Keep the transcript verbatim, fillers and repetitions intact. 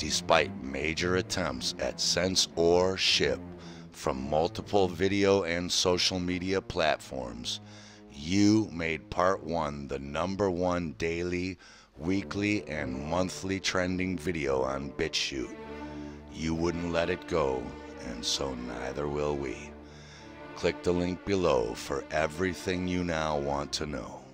Despite major attempts at censor or ship from multiple video and social media platforms, you made part one the number one daily, weekly, and monthly trending video on BitChute. You wouldn't let it go, and so neither will we. Click the link below for everything you now want to know.